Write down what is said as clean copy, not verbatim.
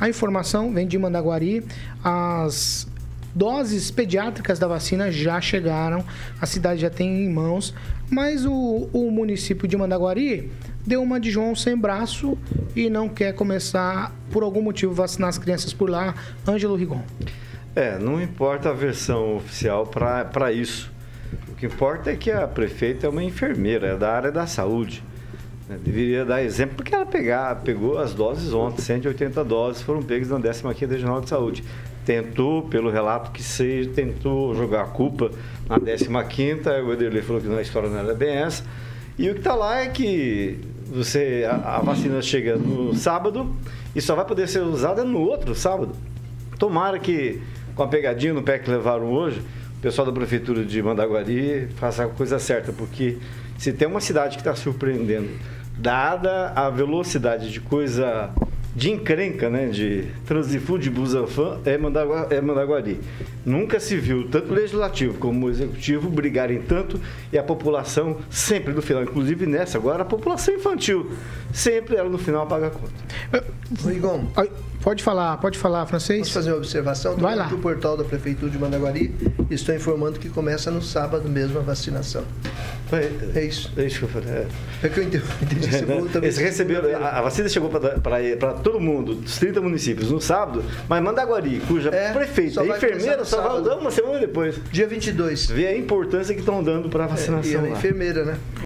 A informação vem de Mandaguari, as doses pediátricas da vacina já chegaram, a cidade já tem em mãos, mas o município de Mandaguari deu uma de João sem braço e não quer começar, por algum motivo, vacinar as crianças por lá. Ângelo Rigon. Não importa a versão oficial para isso. O que importa é que a prefeita é uma enfermeira, é da área da saúde. Deveria dar exemplo, porque ela pegou as doses ontem, 180 doses foram pegas na 15ª Regional de Saúde. Tentou, pelo relato que seja, tentou jogar a culpa na 15ª, o Ederlei falou que a história não era bem essa. E o que está lá é que a vacina chega no sábado e só vai poder ser usada no outro sábado. Tomara que, com a pegadinha no pé que levaram hoje, o pessoal da Prefeitura de Mandaguari faça a coisa certa, porque se tem uma cidade que está surpreendendo, dada a velocidade de coisa de encrenca, né, de Transiful, de Busanfan, é Mandaguari. Nunca se viu tanto o legislativo como o executivo brigarem tanto e a população sempre no final, inclusive nessa agora, a população infantil, sempre ela no final paga a conta. Rigon, pode falar, francês? Posso fazer uma observação? Vai lá. No portal da Prefeitura de Mandaguari, estou informando que começa no sábado mesmo a vacinação. É isso. É isso que eu falei. É que eu entendi. Eles receberam, a vacina chegou para todo mundo, dos 30 municípios, no sábado, mas Mandaguari, cuja prefeita e enfermeira só vai dar uma semana depois. Dia 22. Vê a importância que estão dando para a vacinação. E a enfermeira, né?